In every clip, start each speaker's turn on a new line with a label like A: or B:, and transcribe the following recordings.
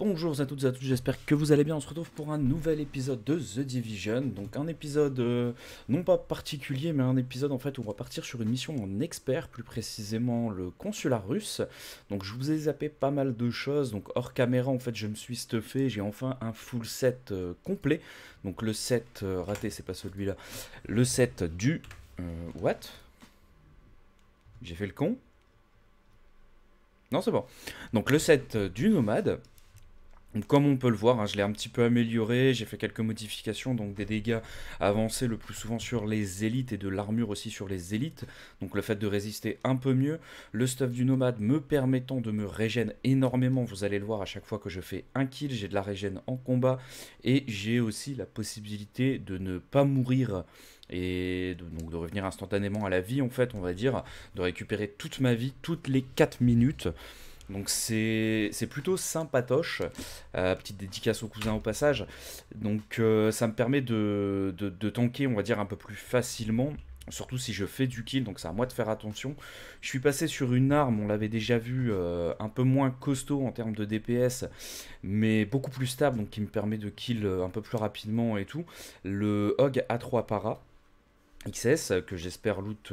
A: Bonjour à toutes et à tous, j'espère que vous allez bien. On se retrouve pour un nouvel épisode de The Division. Donc un épisode non pas particulier, mais un épisode en fait où on va partir sur une mission en expert, plus précisément le consulat russe. Donc je vous ai zappé pas mal de choses. Donc hors caméra en fait je me suis stuffé, j'ai enfin un full set complet. Donc le set raté, c'est pas celui-là. Le set du... what? J'ai fait le con? Non, c'est bon. Donc le set du nomade. Donc, comme on peut le voir, hein, je l'ai un petit peu amélioré, j'ai fait quelques modifications, donc des dégâts avancés le plus souvent sur les élites et de l'armure aussi sur les élites. Donc le fait de résister un peu mieux, le stuff du nomade me permettant de me régène énormément, vous allez le voir à chaque fois que je fais un kill, j'ai de la régène en combat et j'ai aussi la possibilité de ne pas mourir et donc de revenir instantanément à la vie en fait, on va dire, de récupérer toute ma vie toutes les 4 minutes. Donc c'est plutôt sympatoche. Petite dédicace au cousin au passage. Donc ça me permet de tanker, on va dire, un peu plus facilement. Surtout si je fais du kill, donc c'est à moi de faire attention. Je suis passé sur une arme, on l'avait déjà vu, un peu moins costaud en termes de DPS, mais beaucoup plus stable, donc qui me permet de kill un peu plus rapidement et tout. Le Hog A3 Para. XS que j'espère loot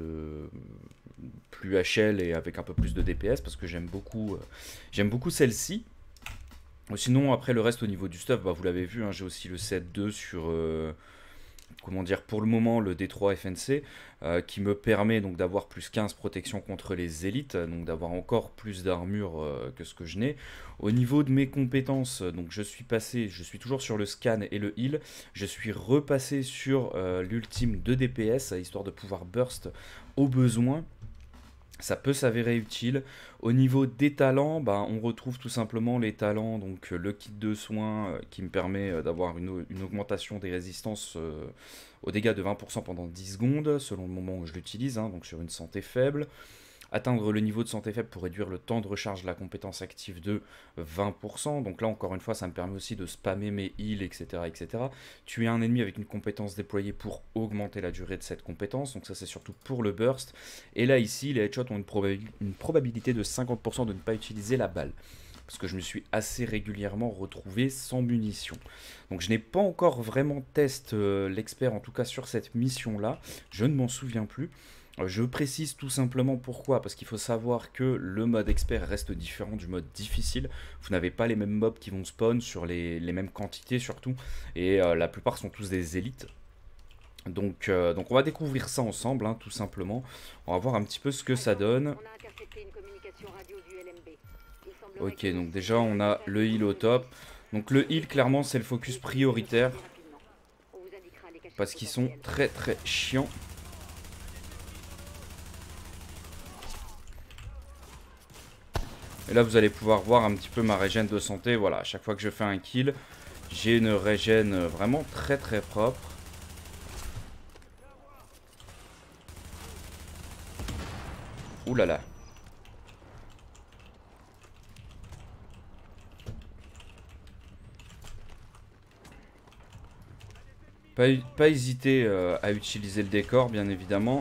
A: plus HL et avec un peu plus de DPS parce que j'aime beaucoup celle-ci. Sinon après le reste au niveau du stuff, bah, vous l'avez vu, hein, j'ai aussi le set 2 sur comment dire, pour le moment le D3 FNC qui me permet donc d'avoir plus 15 protection contre les élites, donc d'avoir encore plus d'armure que ce que je n'ai. Au niveau de mes compétences, donc je suis toujours sur le scan et le heal, je suis repassé sur l'ultime de DPS histoire de pouvoir burst au besoin. Ça peut s'avérer utile. Au niveau des talents, bah, on retrouve tout simplement les talents, donc le kit de soins qui me permet d'avoir une augmentation des résistances aux dégâts de 20% pendant 10 secondes, selon le moment où je l'utilise, hein, donc sur une santé faible. Atteindre le niveau de santé faible pour réduire le temps de recharge de la compétence active de 20%. Donc là, encore une fois, ça me permet aussi de spammer mes heals, etc., etc. Tuer un ennemi avec une compétence déployée pour augmenter la durée de cette compétence. Donc ça, c'est surtout pour le burst. Et là, ici, les headshots ont une probabilité de 50% de ne pas utiliser la balle. Parce que je me suis assez régulièrement retrouvé sans munitions. Donc je n'ai pas encore vraiment testé l'expert, en tout cas sur cette mission-là. Je ne m'en souviens plus. Je précise tout simplement pourquoi, parce qu'il faut savoir que le mode expert reste différent du mode difficile. Vous n'avez pas les mêmes mobs qui vont spawn sur les mêmes quantités surtout, et la plupart sont tous des élites. Donc on va découvrir ça ensemble, hein, tout simplement. On va voir un petit peu ce que ça donne. Ok, donc déjà on a le heal au top. Donc le heal, clairement, c'est le focus prioritaire, parce qu'ils sont très très chiants. Et là, vous allez pouvoir voir un petit peu ma régène de santé. Voilà, à chaque fois que je fais un kill, j'ai une régène vraiment très très propre. Ouh là là. Pas hésiter à utiliser le décor, bien évidemment.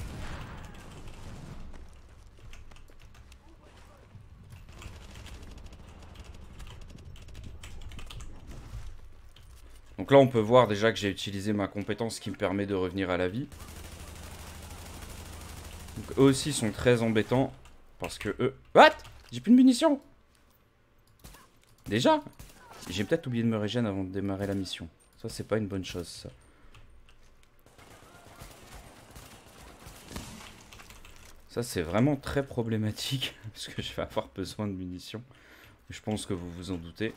A: Donc là, on peut voir déjà que j'ai utilisé ma compétence qui me permet de revenir à la vie. Donc eux aussi sont très embêtants. Parce que eux... What? J'ai plus de munitions. Déjà? J'ai peut-être oublié de me régénérer avant de démarrer la mission. Ça, c'est pas une bonne chose, ça. Ça, c'est vraiment très problématique. Parce que je vais avoir besoin de munitions. Je pense que vous vous en doutez.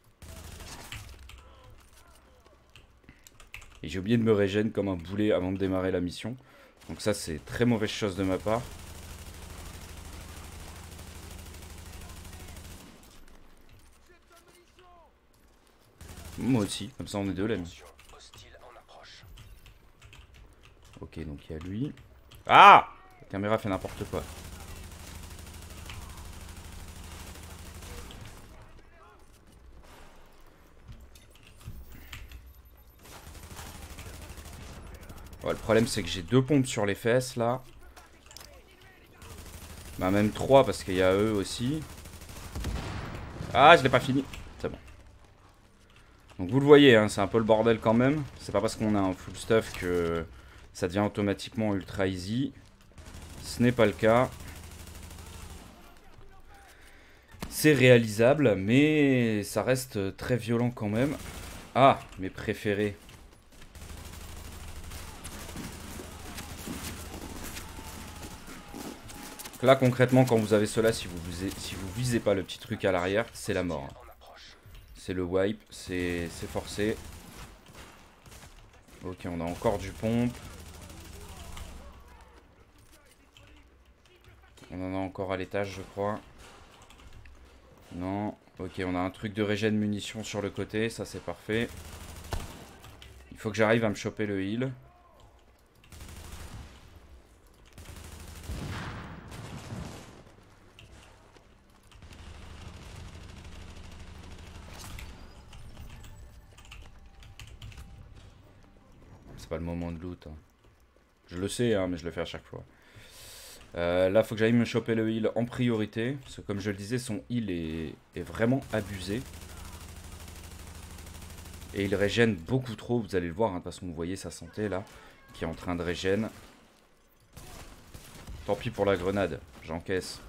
A: Et j'ai oublié de me régénérer comme un boulet avant de démarrer la mission. Donc ça, c'est très mauvaise chose de ma part. Moi aussi, comme ça on est deux là. Ok, donc il y a lui. Ah! La caméra fait n'importe quoi. Ouais, le problème c'est que j'ai 2 pompes sur les fesses là. Bah même 3 parce qu'il y a eux aussi. Ah, je l'ai pas fini. C'est bon. Donc vous le voyez, hein, c'est un peu le bordel quand même. C'est pas parce qu'on a un full stuff que ça devient automatiquement ultra easy. Ce n'est pas le cas. C'est réalisable, mais ça reste très violent quand même. Ah, mes préférés. Là, concrètement, quand vous avez cela, si vous visez pas le petit truc à l'arrière, c'est la mort. C'est le wipe, c'est forcé. Ok, on a encore du pompe. On en a encore à l'étage, je crois. Non. Ok, on a un truc de régène munitions sur le côté, ça c'est parfait. Il faut que j'arrive à me choper le heal. C'est pas le moment de loot. Hein. Je le sais, hein, mais je le fais à chaque fois. Là, faut que j'aille me choper le heal en priorité. Parce que comme je le disais, son heal est vraiment abusé. Et il régène beaucoup trop, vous allez le voir. Hein, de toute façon, vous voyez sa santé là, qui est en train de régène. Tant pis pour la grenade, j'encaisse.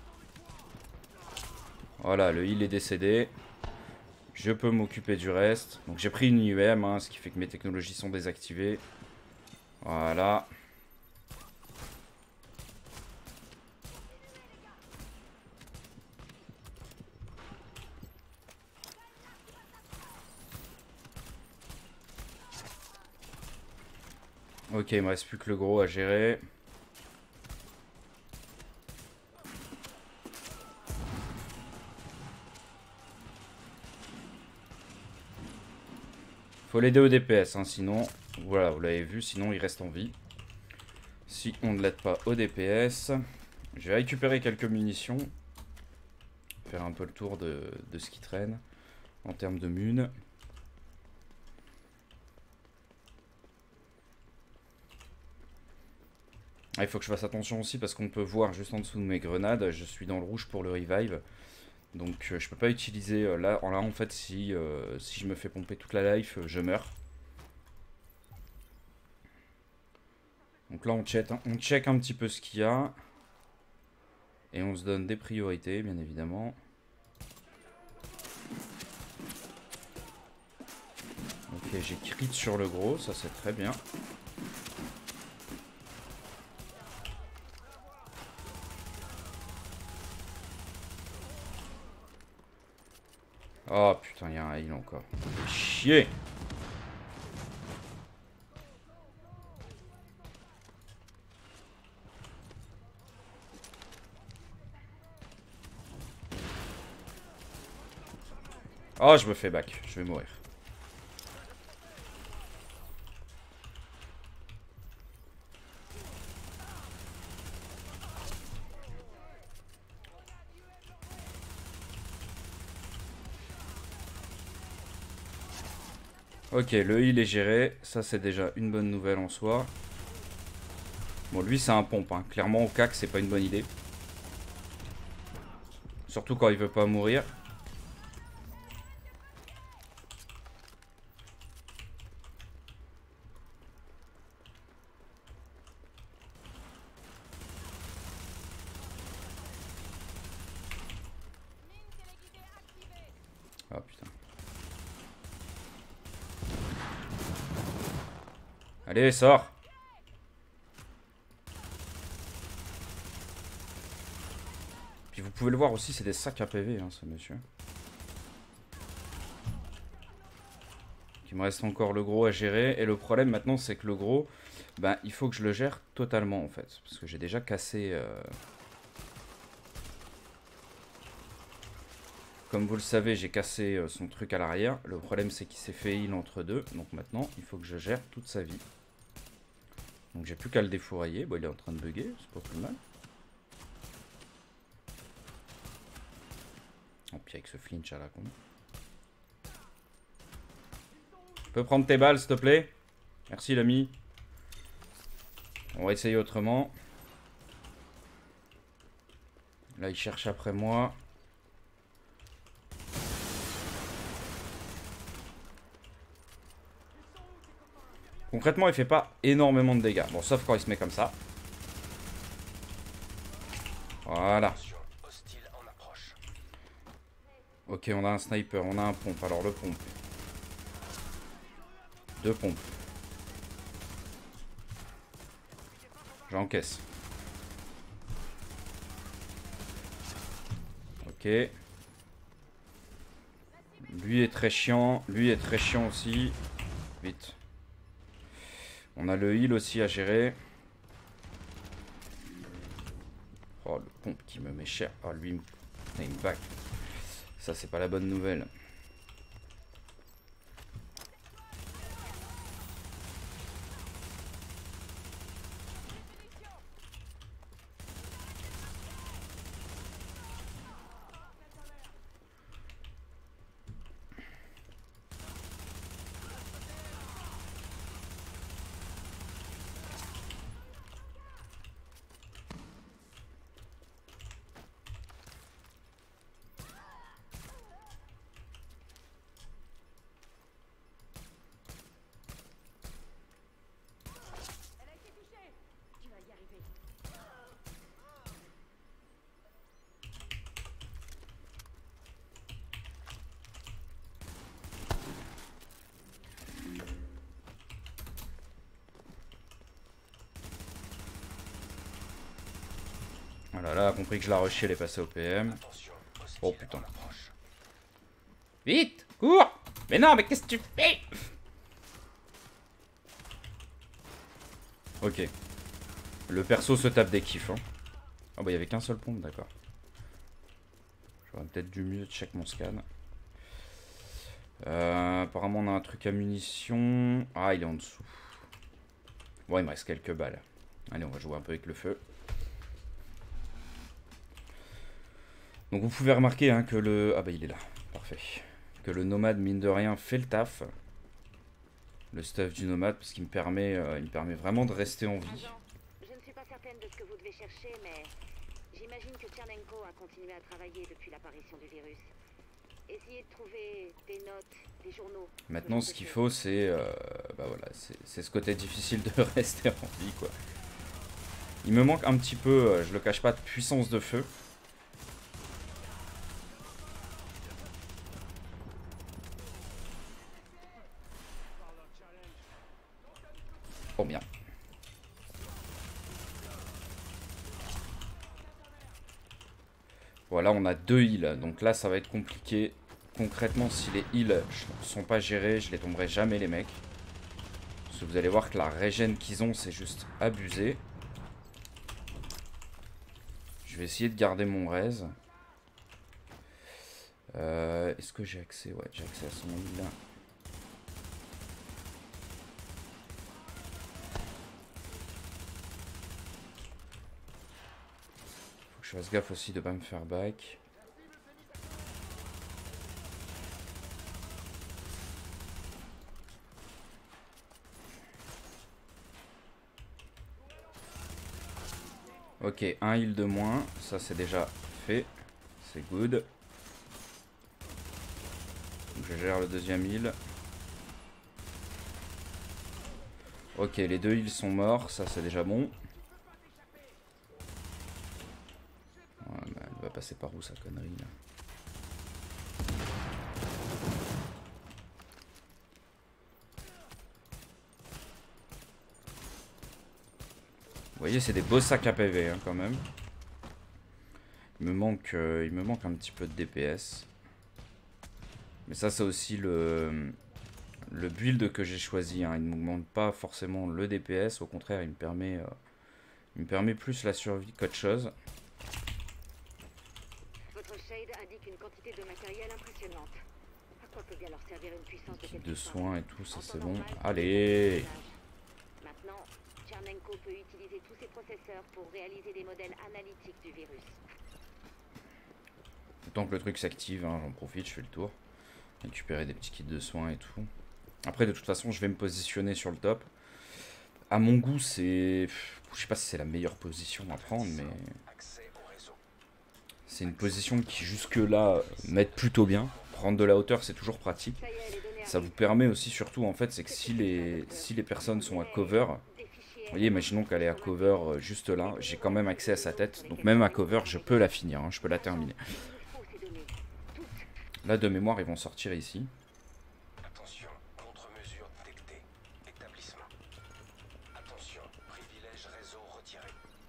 A: Voilà, le heal est décédé. Je peux m'occuper du reste. Donc j'ai pris une IEM, hein, ce qui fait que mes technologies sont désactivées. Voilà. Ok, il me reste plus que le gros à gérer. Faut l'aider au DPS, hein, sinon, voilà, vous l'avez vu, sinon il reste en vie. Si on ne l'aide pas au DPS, je vais récupérer quelques munitions. Faire un peu le tour de ce qui traîne en termes de mun. Ah, il faut que je fasse attention aussi parce qu'on peut voir juste en dessous de mes grenades, je suis dans le rouge pour le revive. Donc je peux pas utiliser, là en fait si je me fais pomper toute la life, je meurs. Donc là on check un petit peu ce qu'il y a. Et on se donne des priorités bien évidemment. Ok, j'ai crit sur le gros, ça c'est très bien. Oh putain, il y a un heal encore. Chier. Oh, je me fais back, je vais mourir. Ok, le heal est géré, ça c'est déjà une bonne nouvelle en soi. Bon, lui c'est un pompe, hein. Clairement au cac c'est pas une bonne idée. Surtout quand il veut pas mourir. Ah putain. Allez, sors. Puis vous pouvez le voir aussi, c'est des sacs à PV, hein, ce monsieur. Il me reste encore le gros à gérer. Et le problème maintenant, c'est que le gros, ben, il faut que je le gère totalement en fait. Parce que j'ai déjà cassé... Comme vous le savez, j'ai cassé son truc à l'arrière. Le problème, c'est qu'il s'est fait heal entre deux. Donc maintenant, il faut que je gère toute sa vie. Donc j'ai plus qu'à le défourailler. Bon, il est en train de bugger, c'est pas plus mal. Oh, puis avec ce flinch à la con. Tu peux prendre tes balles, s'il te plaît? Merci, l'ami. On va essayer autrement. Là, il cherche après moi. Concrètement, il fait pas énormément de dégâts. Bon, sauf quand il se met comme ça. Voilà. Ok, on a un sniper, on a un pompe. Alors le pompe. 2 pompes. J'encaisse. Ok. Lui est très chiant. Lui est très chiant aussi. Vite. On a le heal aussi à gérer. Oh, le pompe qui me met cher. Oh, lui, il me back. Ça, c'est pas la bonne nouvelle. Voilà, là, a compris que je la rushais, elle est passée au PM. Oh putain. Vite, cours. Mais non, mais qu'est-ce que tu fais? Ok. Le perso se tape des kiffs. Hein. Ah bah il y avait qu'un seul pompe, d'accord. J'aurais peut-être dû mieux check mon scan. Apparemment on a un truc à munitions. Ah, il est en dessous. Bon, il me reste quelques balles. Allez, on va jouer un peu avec le feu. Donc vous pouvez remarquer hein, que le... Ah bah il est là, parfait. Que le nomade, mine de rien, fait le taf. Le stuff du nomade, parce qu'il me permet, vraiment de rester en vie.
B: Agent, je ne suis pas certaine de ce que vous devez chercher, mais j'imagine que Tchernenko a continué à travailler depuis l'apparition du virus. Essayez de trouver des notes, des journaux.
A: Maintenant, ce qu'il faut, c'est... bah voilà, c'est ce côté difficile de rester en vie, quoi. Il me manque un petit peu, je le cache pas, de puissance de feu. Oh bien. Voilà, on a 2 heals. Donc là, ça va être compliqué. Concrètement, si les heals ne sont pas gérés, je les tomberai jamais, les mecs. Parce que vous allez voir que la régène qu'ils ont, c'est juste abusé. Je vais essayer de garder mon raise. Est-ce que j'ai accès? Ouais, j'ai accès à son heal. Je fasse gaffe aussi de pas me faire back. Ok, un heal de moins. Ça, c'est déjà fait. C'est good. Donc, je gère le deuxième heal. Ok, les 2 heals sont morts. Ça, c'est déjà bon. Elle va passer par où, sa connerie, là? Vous voyez, c'est des beaux sacs à PV hein, quand même. Il me manque un petit peu de DPS. Mais ça, c'est aussi le build que j'ai choisi. Hein. Il ne m'augmente pas forcément le DPS. Au contraire, il me permet plus la survie qu'autre chose.
B: Votre shade indique une quantité de matériel impressionnante. À quoi peut bien leur servir une puissance de
A: Kit
B: quelque
A: de
B: sorte?
A: soins et tout, ça
B: En temps
A: c'est bon.
B: normal,
A: Allez!
B: Maintenant, Tchernenko peut utiliser tous ses processeurs pour réaliser des modèles analytiques du virus.
A: Tant que le truc s'active, hein, j'en profite, je fais le tour. Récupérer des petits kits de soins et tout. Après, de toute façon, je vais me positionner sur le top. À mon goût, c'est... Je sais pas si c'est la meilleure position à prendre, mais... C'est une position qui, jusque-là, m'aide plutôt bien. Prendre de la hauteur, c'est toujours pratique. Ça vous permet aussi surtout en fait, c'est que si les personnes sont à cover, vous voyez, imaginons qu'elle est à cover juste là, j'ai quand même accès à sa tête, donc même à cover, je peux la finir, hein, je peux la terminer. Là, de mémoire, ils vont sortir ici.
C: Attention, contre-mesure détectée. Établissement. Attention, privilège réseau retiré.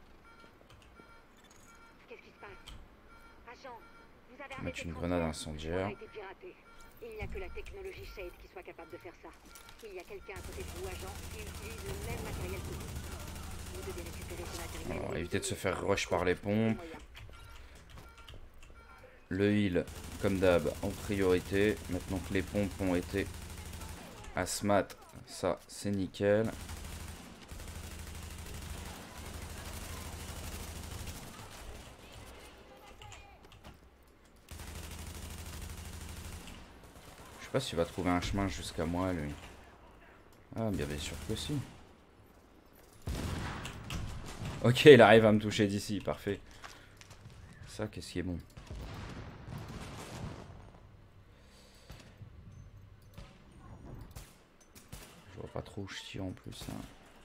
B: Qu'est-ce qui se passe? Agent, vous avez
A: Mettre
B: arrêté
A: une
B: de
A: grenade
B: transmettre.
A: incendiaire.
B: On a été piraté. Il n'y a que la technologie Shade qui soit capable de faire ça. Il y a quelqu'un à côté de vous, agent, qui utilise le même matériel que vous. Vous devez récupérer ce matériel.
A: Alors, éviter de se faire rush par les pompes. Le heal, comme d'hab, en priorité. Maintenant que les pompes ont été asmat, ça c'est nickel. Je sais pas s'il va trouver un chemin jusqu'à moi, lui. Ah, bien sûr que si. Ok, il arrive à me toucher d'ici, parfait. Ça, qu'est-ce qui est bon? Je vois pas trop où je tire en plus. Hein.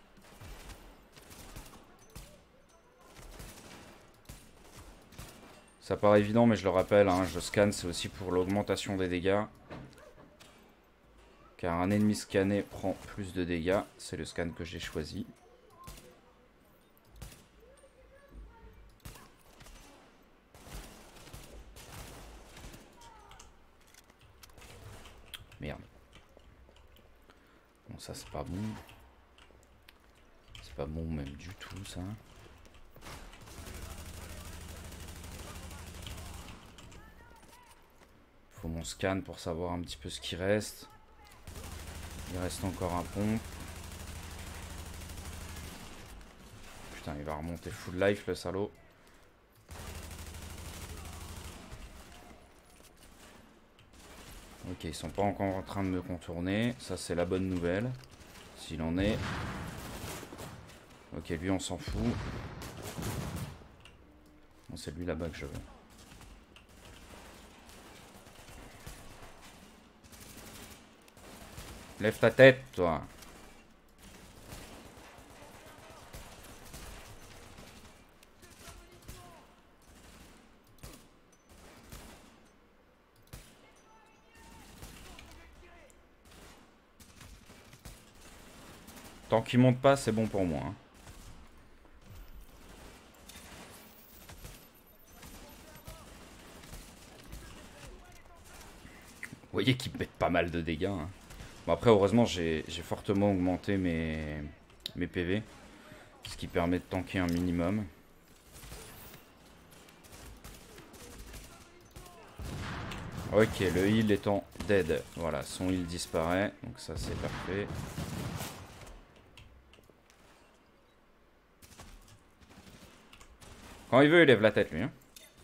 A: Ça paraît évident, mais je le rappelle, hein, je scanne, c'est aussi pour l'augmentation des dégâts. Car un ennemi scanné prend plus de dégâts. C'est le scan que j'ai choisi. Merde. Bon, ça c'est pas bon. C'est pas bon même du tout, ça. Faut mon scan pour savoir un petit peu ce qui reste. Il reste encore un pompe. Putain, il va remonter full life, le salaud. Ok, ils sont pas encore en train de me contourner. Ça, c'est la bonne nouvelle. S'il en est. Ok, lui, on s'en fout. Bon, c'est lui là-bas que je veux. Lève ta tête, toi. Tant qu'il monte pas, c'est bon pour moi. Hein. Vous voyez qu'il pète pas mal de dégâts. Hein. Bon, après, heureusement, j'ai fortement augmenté mes PV. Ce qui permet de tanker un minimum. Ok, le heal étant dead. Voilà, son heal disparaît. Donc ça, c'est parfait. Quand il veut, il lève la tête, lui. Hein.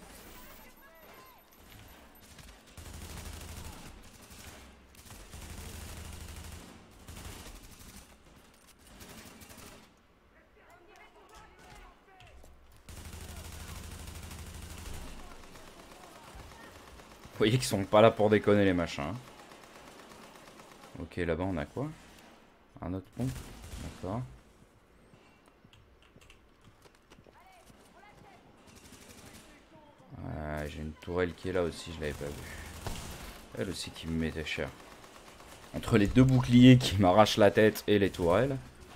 A: Vous voyez qu'ils sont pas là pour déconner, les machins. Hein. Ok, là-bas, on a quoi? Un autre pont. D'accord. J'ai une tourelle qui est là aussi, je l'avais pas vue. Elle aussi qui me mettait cher. Entre les deux boucliers qui m'arrachent la tête et les tourelles.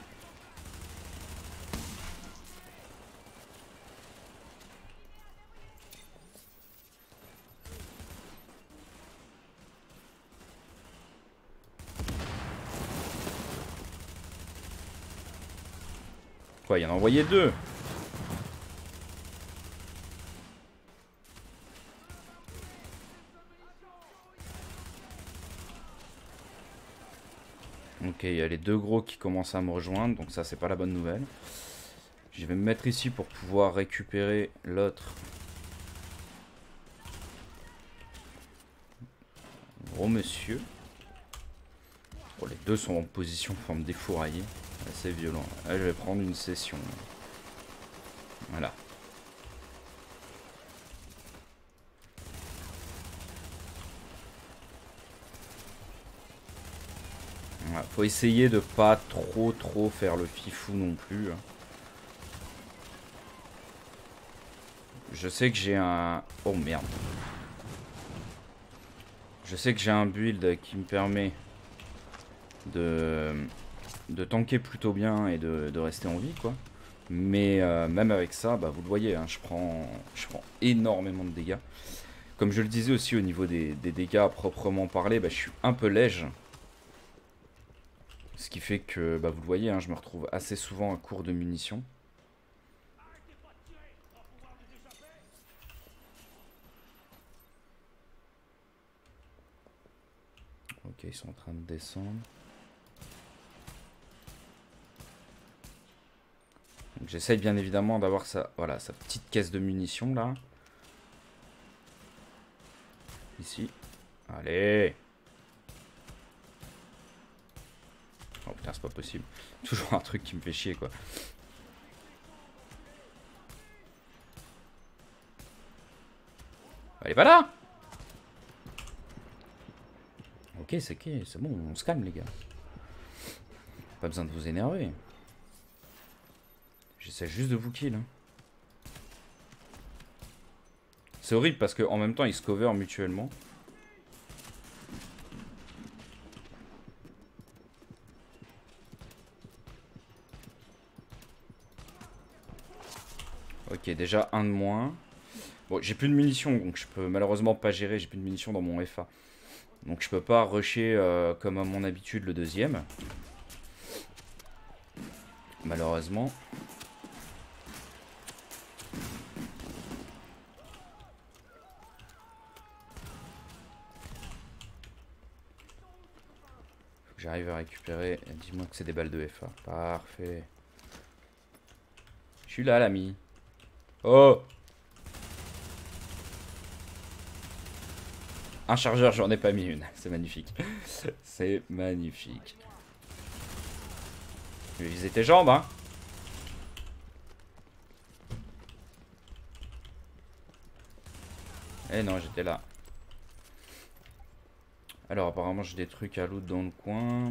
A: Quoi, il en a envoyé deux? Ok, il y a les deux gros qui commencent à me rejoindre, donc ça c'est pas la bonne nouvelle. Je vais me mettre ici pour pouvoir récupérer l'autre. Gros monsieur. Oh, les deux sont en position pour me défourailler. C'est violent. Là, je vais prendre une session. Voilà. Faut essayer de pas trop faire le fifou non plus. Je sais que j'ai un... Oh merde. Je sais que j'ai un build qui me permet de tanker plutôt bien et de rester en vie, quoi. Mais même avec ça, bah, vous le voyez, hein, je prends énormément de dégâts. Comme je le disais aussi au niveau des dégâts à proprement parler, bah, je suis un peu léger. Ce qui fait que, bah, vous le voyez, hein, je me retrouve assez souvent à court de munitions. Ok, ils sont en train de descendre. J'essaye bien évidemment d'avoir voilà, sa petite caisse de munitions là. Ici. Allez. Oh putain, c'est pas possible. Toujours un truc qui me fait chier, quoi. Allez, pas là. Ok, c'est bon, on se calme, les gars. Pas besoin de vous énerver. J'essaie juste de vous kill. Hein. C'est horrible parce qu'en même temps, ils se cover mutuellement. Ok, déjà un de moins. Bon, j'ai plus de munitions, donc je peux malheureusement pas gérer. J'ai plus de munitions dans mon FA. Donc je peux pas rusher comme à mon habitude le deuxième. Malheureusement. Faut que j'arrive à récupérer. Dis-moi que c'est des balles de FA. Parfait. Je suis là, l'ami. Oh! Un chargeur, j'en ai pas mis une. C'est magnifique. C'est magnifique. Je vais viser tes jambes, hein. Eh non, j'étais là. Alors, apparemment, j'ai des trucs à loot dans le coin.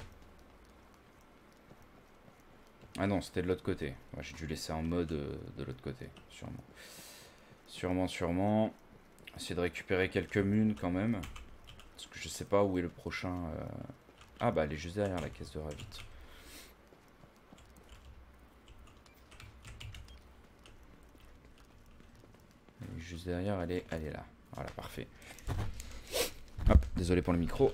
A: Ah non, c'était de l'autre côté. Ouais, j'ai dû laisser en mode de l'autre côté. Sûrement. Sûrement. Essayer de récupérer quelques munes quand même. Parce que je sais pas où est le prochain. Ah bah, elle est juste derrière la caisse de ravit. Elle est juste derrière, elle est là. Voilà, parfait. Hop, désolé pour le micro.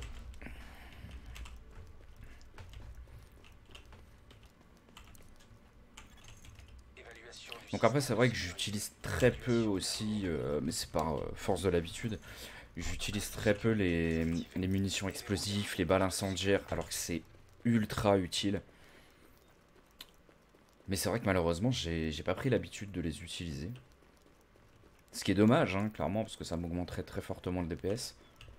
A: Donc après, c'est vrai que j'utilise très peu aussi, mais c'est par force de l'habitude. J'utilise très peu les munitions explosives, les balles incendiaires, alors que c'est ultra utile. Mais c'est vrai que malheureusement, j'ai pas pris l'habitude de les utiliser. Ce qui est dommage, hein, clairement, parce que ça m'augmenterait très fortement le DPS.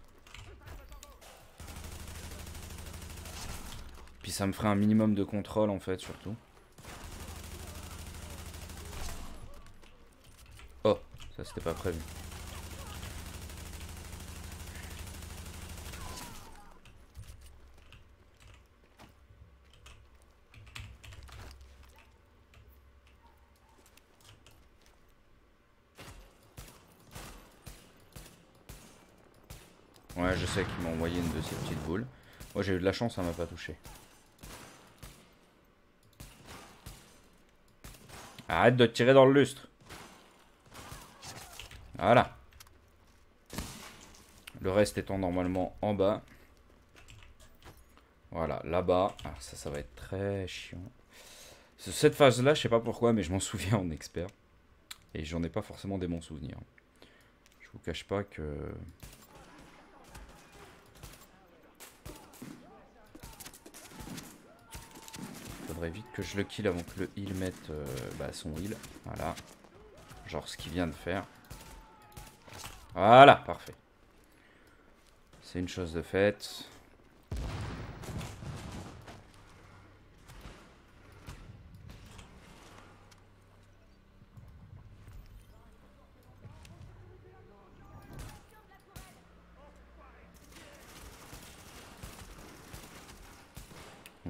A: Puis ça me ferait un minimum de contrôle, en fait, surtout. Oh, ça c'était pas prévu. Ouais, je sais qu'il m'a envoyé une de ces petites boules. Moi j'ai eu de la chance, ça m'a pas touché. Arrête de tirer dans le lustre. Voilà. Le reste étant normalement en bas. Voilà, là-bas. Ah, ça va être très chiant. Cette phase-là, je sais pas pourquoi, mais je m'en souviens en expert. Et j'en ai pas forcément des bons souvenirs. Je vous cache pas que... Faudrait vite que je le kill avant que le heal mette son heal. Voilà. Genre ce qu'il vient de faire. Voilà, parfait. C'est une chose de faite.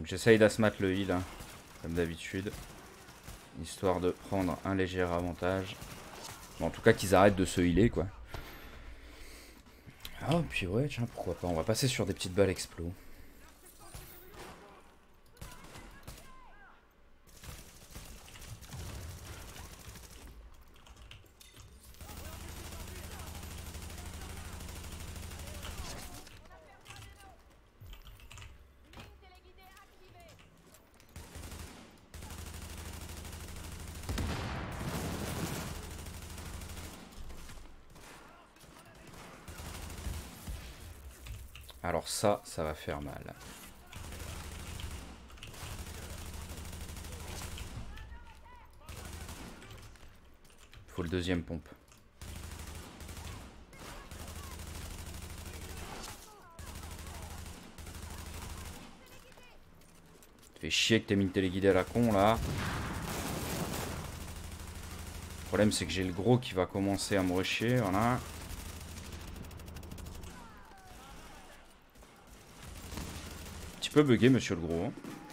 A: Donc j'essaye d'asmat le heal, hein, comme d'habitude. Histoire de prendre un léger avantage. Bon, en tout cas qu'ils arrêtent de se healer quoi. Ah puis ouais tiens pourquoi pas, on va passer sur des petites balles explos. Alors ça va faire mal. Faut le deuxième pompe. Fais chier que t'aies mis une téléguidée à la con là. Le problème c'est que j'ai le gros qui va commencer à me rusher, voilà. Peu bugué monsieur le gros.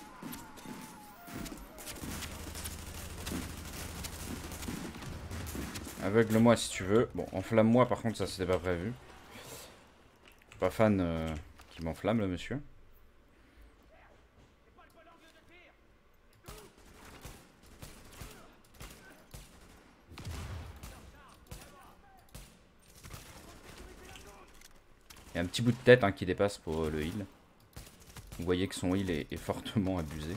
A: Aveugle-moi si tu veux. Bon, enflamme-moi par contre ça c'était pas prévu. Pas fan qui m'enflamme le monsieur. Il y a un petit bout de tête hein, qui dépasse pour le heal. Vous voyez que son heal est fortement abusé.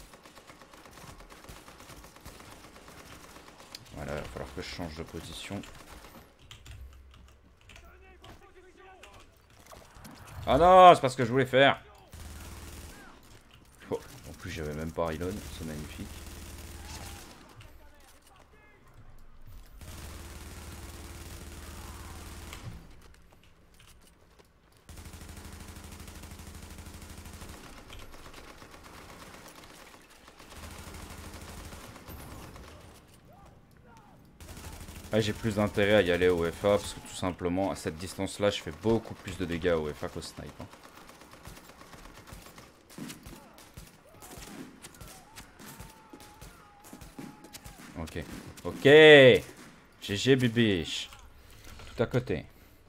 A: Voilà, il va falloir que je change de position. Ah non, c'est pas ce que je voulais faire. Oh, en plus, j'avais même pas reload, c'est magnifique. Ouais, j'ai plus d'intérêt à y aller au FA parce que tout simplement à cette distance là je fais beaucoup plus de dégâts au FA qu'au snipe. Hein. Ok. Ok. GG bibiche. Tout à côté.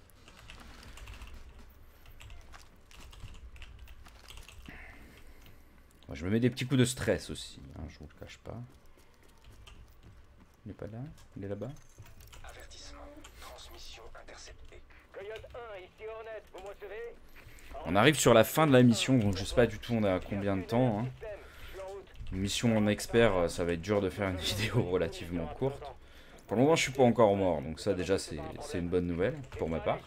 A: Bon, je me mets des petits coups de stress aussi. Hein, je vous le cache pas. Il est pas là? Il est là-bas? On arrive sur la fin de la mission, donc je sais pas du tout on est à combien de temps. Hein. Une mission en expert, ça va être dur de faire une vidéo relativement courte. Pour le moment je suis pas encore mort, donc ça déjà c'est une bonne nouvelle pour ma part.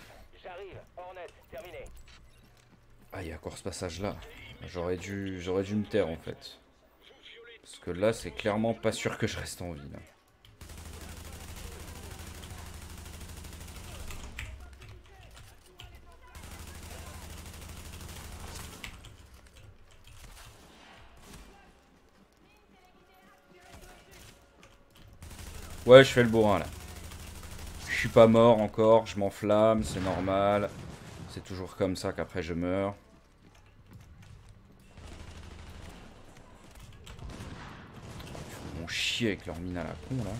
A: Ah il y a encore ce passage là. J'aurais dû me taire en fait. Parce que là c'est clairement pas sûr que je reste en vie là. Ouais, je fais le bourrin là. Je suis pas mort encore, je m'enflamme, c'est normal. C'est toujours comme ça qu'après je meurs. Ils vont chier avec leur mine à la con là.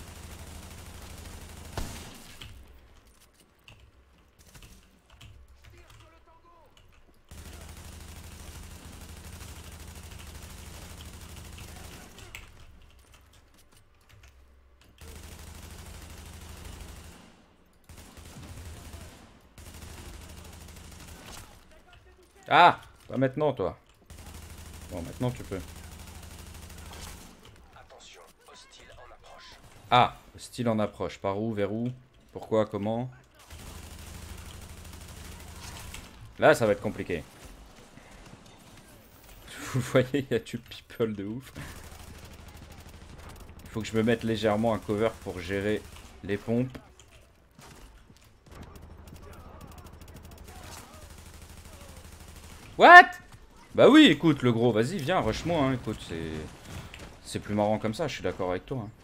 A: Ah! Pas maintenant, toi. Bon, maintenant tu peux.
C: Attention, hostile en approche.
A: Ah! Hostile en approche. Par où? Vers où? Pourquoi? Comment? Là, ça va être compliqué. Vous voyez, il y a du people de ouf. Il faut que je me mette légèrement un cover pour gérer les pompes. What? Bah oui, écoute, le gros, vas-y, viens, rush-moi, hein, écoute, c'est plus marrant comme ça, je suis d'accord avec toi. Hein.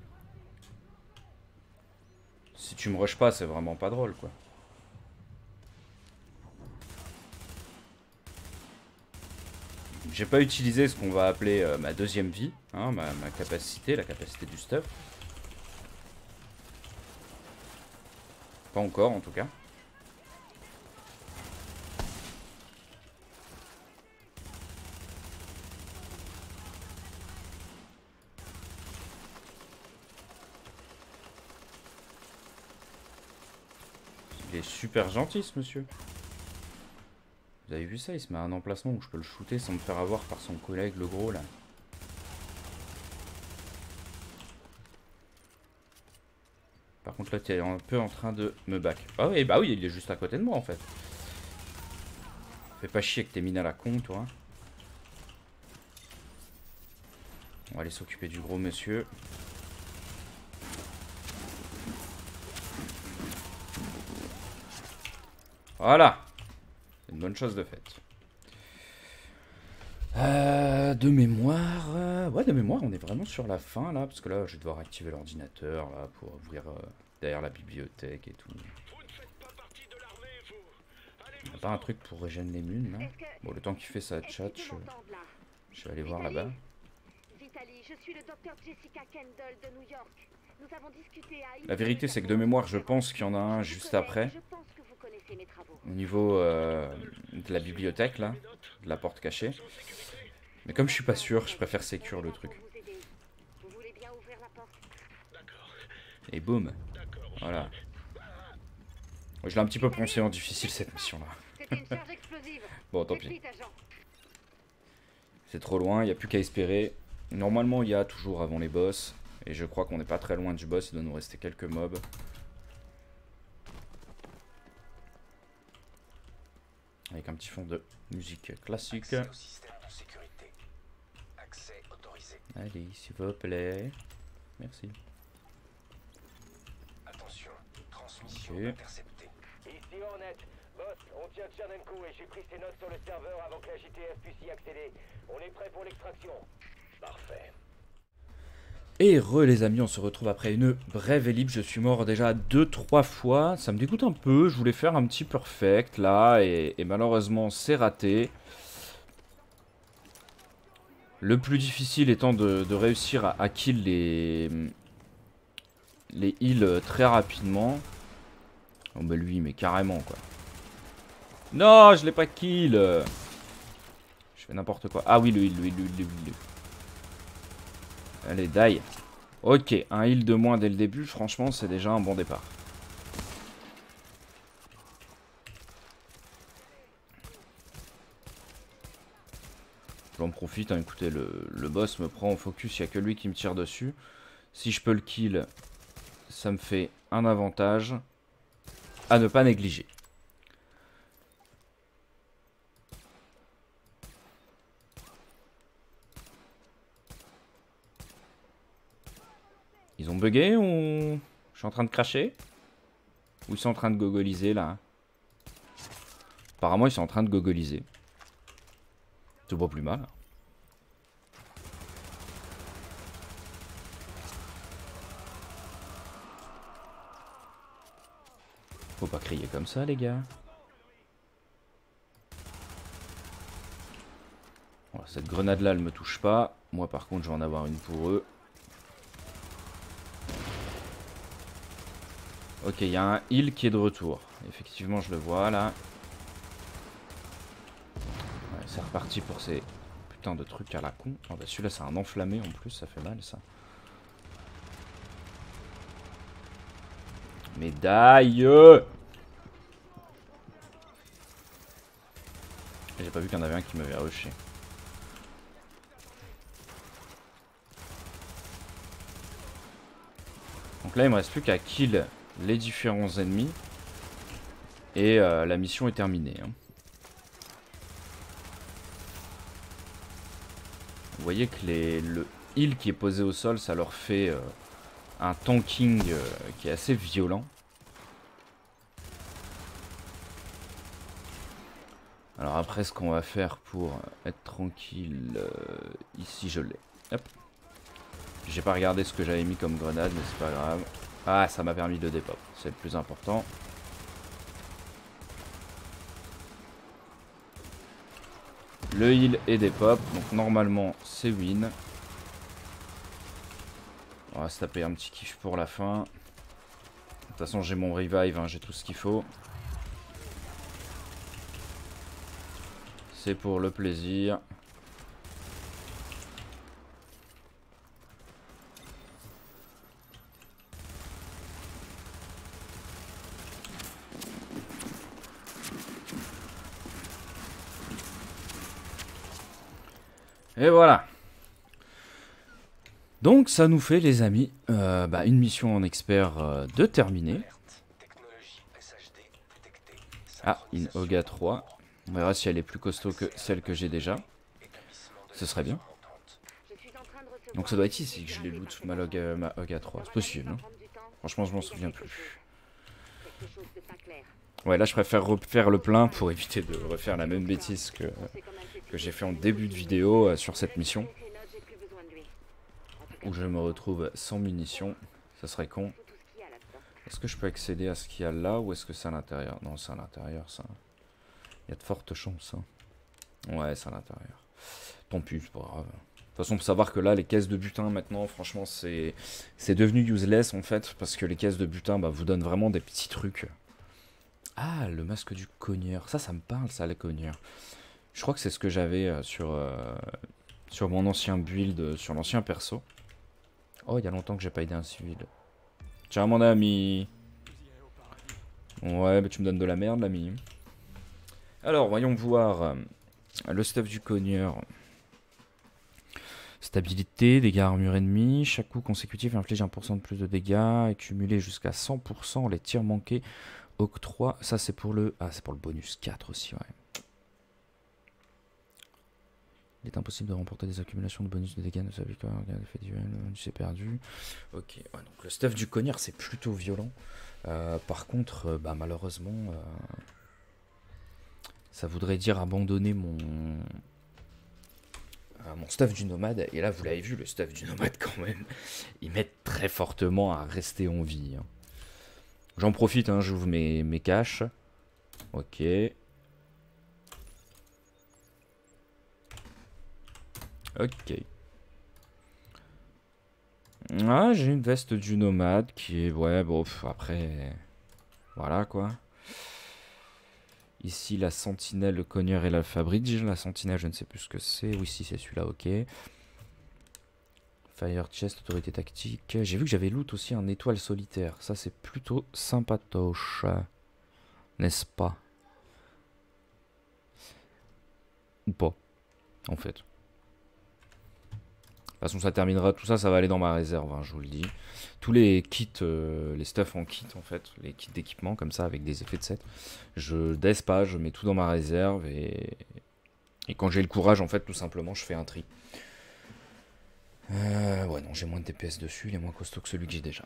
A: Si tu me rushes pas, c'est vraiment pas drôle, quoi. J'ai pas utilisé ce qu'on va appeler ma deuxième vie, hein, ma capacité, la capacité du stuff. Pas encore en tout cas. Il est super gentil ce monsieur. Vous avez vu ça? Il se met à un emplacement où je peux le shooter sans me faire avoir par son collègue le gros là. Par contre là tu es un peu en train de me back. Ah oui, bah oui, il est juste à côté de moi en fait. Fais pas chier que t'es mine à la con toi. On va aller s'occuper du gros monsieur. Voilà. C'est une bonne chose de faite. De mémoire... ouais, de mémoire, on est vraiment sur la fin, là. Parce que là, je vais devoir activer l'ordinateur, là, pour ouvrir derrière la bibliothèque et tout. On a pas un truc pour régénérer les munes, là? Bon, le temps qu'il fait sa chat, je vais aller voir là-bas.
B: Vitaly, je suis le docteur Jessica Kendall de New York. Nous avons discuté à...
A: La vérité, c'est que de mémoire, je pense qu'il y en a un juste après. Au niveau de la bibliothèque, là. De la porte cachée. Mais comme je suis pas sûr, je préfère sécure le truc. Et boum. Voilà. Je l'ai un petit peu pensé en difficile cette mission-là. Bon, tant pis. C'est trop loin, il n'y a plus qu'à espérer. Normalement, il y a toujours avant les boss. Et je crois qu'on n'est pas très loin du boss, il doit nous rester quelques mobs. Avec un petit fond de musique classique. Allez, s'il vous plaît. Merci.
C: Attention, transmission
A: Ok.
C: interceptée.
D: Ici Hornet. Boss, on tient Tchernenko et j'ai pris ses notes sur le serveur avant que la JTF puisse y accéder. On est prêt pour l'extraction. Parfait.
A: Et les amis, on se retrouve après une brève ellipse. Je suis mort déjà 2-3 fois. Ça me dégoûte un peu. Je voulais faire un petit perfect là. Et malheureusement, c'est raté. Le plus difficile étant de réussir à kill les heals très rapidement. Oh bah lui, mais carrément quoi. Non, je l'ai pas kill. Je fais n'importe quoi. Ah oui, le heal. Allez, die. Ok, un heal de moins dès le début, franchement, c'est déjà un bon départ. J'en profite, hein, écoutez, le boss me prend en focus, il n'y a que lui qui me tire dessus. Si je peux le kill, ça me fait un avantage à ne pas négliger. Ils ont bugué ou... Je suis en train de cracher? Ou ils sont en train de gogoliser là? Apparemment ils sont en train de gogoliser. C'est pas plus mal. Faut pas crier comme ça les gars. Voilà, cette grenade là elle me touche pas. Moi par contre je vais en avoir une pour eux. Ok, il y a un heal qui est de retour. Effectivement, je le vois là. Ouais, c'est reparti pour ces putains de trucs à la con. Oh, bah, celui-là, c'est un enflammé en plus, ça fait mal ça. Médaille! J'ai pas vu qu'il y en avait un qui m'avait rushé. Donc là, il me reste plus qu'à kill les différents ennemis. Et la mission est terminée. Hein. Vous voyez que le heal qui est posé au sol, ça leur fait un tanking qui est assez violent. Alors après, ce qu'on va faire pour être tranquille, ici je l'ai. Hop. J'ai pas regardé ce que j'avais mis comme grenade, mais c'est pas grave. Ah, ça m'a permis de dépop, c'est le plus important. le heal et des pops. Donc normalement c'est win. On va se taper un petit kiff pour la fin. De toute façon j'ai mon revive, hein, j'ai tout ce qu'il faut. C'est pour le plaisir. Et voilà. Donc ça nous fait les amis une mission en expert de terminer. Ah, une Oga 3. On verra si elle est plus costaud que celle que j'ai déjà. Ce serait bien. Donc ça doit être ici que je les loot, ma Oga 3. C'est possible, hein. Franchement je m'en souviens plus. Ouais, là je préfère refaire le plein pour éviter de refaire la même bêtise que j'ai fait en début de vidéo sur cette mission. Où je me retrouve sans munitions. Ça serait con. Est-ce que je peux accéder à ce qu'il y a là ou est-ce que c'est à l'intérieur? Non, c'est à l'intérieur ça. Il y a de fortes chances. Hein. Ouais, c'est à l'intérieur. Tant pis, c'est pas grave. De toute façon, faut savoir que là, les caisses de butin, maintenant, franchement, c'est devenu useless, en fait. Parce que les caisses de butin, vous donnent vraiment des petits trucs. Ah, le masque du cogneur. Ça me parle, ça, les cogneurs. Je crois que c'est ce que j'avais sur mon ancien build, sur l'ancien perso. Oh, il y a longtemps que j'ai pas aidé un civil. Tiens, mon ami. Ouais, mais tu me donnes de la merde, l'ami. Alors, voyons voir le stuff du cogneur. Stabilité, dégâts armure ennemie. Chaque coup consécutif inflige 1% de plus de dégâts. Accumulé jusqu'à 100%. Les tirs manqués octroient. Ça, c'est pour le... Ah, c'est pour le bonus 4 aussi, ouais. Il est impossible de remporter des accumulations de bonus de dégâts de sa victoire. Regarde l'effet duel, c'est perdu. Ok, ouais, donc le stuff du cogneur, c'est plutôt violent. Par contre, malheureusement... ça voudrait dire abandonner mon stuff du nomade. Et là, vous l'avez vu, le stuff du nomade, quand même, ils m'aident très fortement à rester en vie. Hein. J'en profite, hein, j'ouvre mes caches. Ok. Ok. Ah, j'ai une veste du nomade qui est... Ouais, bon, après... Voilà, quoi. Ici, la sentinelle, le cogneur et l'alpha bridge. La sentinelle, je ne sais plus ce que c'est. Oui, si, c'est celui-là, ok. Fire chest, autorité tactique. J'ai vu que j'avais loot aussi un étoile solitaire. Ça, c'est plutôt sympatoche. N'est-ce pas? Ou pas, en fait. De toute façon, ça terminera. Tout ça, ça va aller dans ma réserve, hein, je vous le dis. Tous les kits, les stuff en kit, en fait. Les kits d'équipement, comme ça, avec des effets de set. Je laisse pas, je mets tout dans ma réserve. Et quand j'ai le courage, en fait, tout simplement, je fais un tri. Ouais, non, j'ai moins de DPS dessus. Il est moins costaud que celui que j'ai déjà.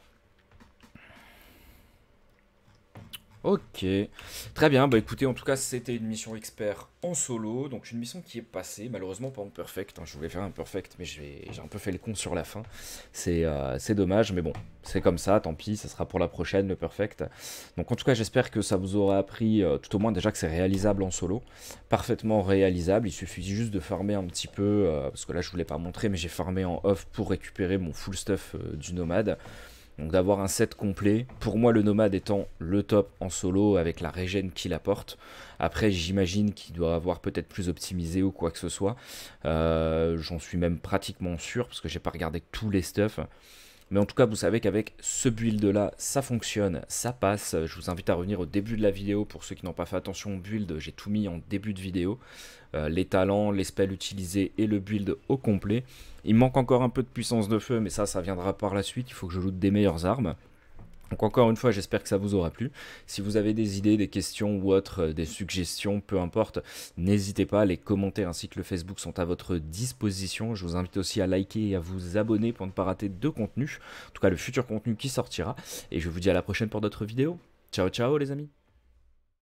A: Ok, très bien, écoutez, en tout cas c'était une mission expert en solo, donc une mission qui est passée, malheureusement pas en perfect, hein. Je voulais faire un perfect mais j'ai un peu fait le con sur la fin, c'est dommage, mais bon, c'est comme ça, tant pis, ça sera pour la prochaine le perfect. Donc en tout cas j'espère que ça vous aura appris, tout au moins déjà que c'est réalisable en solo, parfaitement réalisable, il suffit juste de farmer un petit peu, parce que là je vous l'ai pas montré, mais j'ai farmé en off pour récupérer mon full stuff du nomade. Donc d'avoir un set complet, pour moi le nomade étant le top en solo avec la régène qu'il apporte. Après j'imagine qu'il doit avoir peut-être plus optimisé ou quoi que ce soit. J'en suis même pratiquement sûr parce que j'ai pas regardé tous les stuffs. Mais en tout cas vous savez qu'avec ce build là ça fonctionne, ça passe. Je vous invite à revenir au début de la vidéo pour ceux qui n'ont pas fait attention au build, j'ai tout mis en début de vidéo. Les talents, les spells utilisés et le build au complet. Il me manque encore un peu de puissance de feu mais ça viendra par la suite, il faut que je loot des meilleures armes. Donc encore une fois j'espère que ça vous aura plu. Si vous avez des idées, des questions ou autres, des suggestions, peu importe, n'hésitez pas, les commentaires ainsi que le Facebook sont à votre disposition. Je vous invite aussi à liker et à vous abonner pour ne pas rater de contenu, en tout cas le futur contenu qui sortira. Et je vous dis à la prochaine pour d'autres vidéos. Ciao ciao les amis.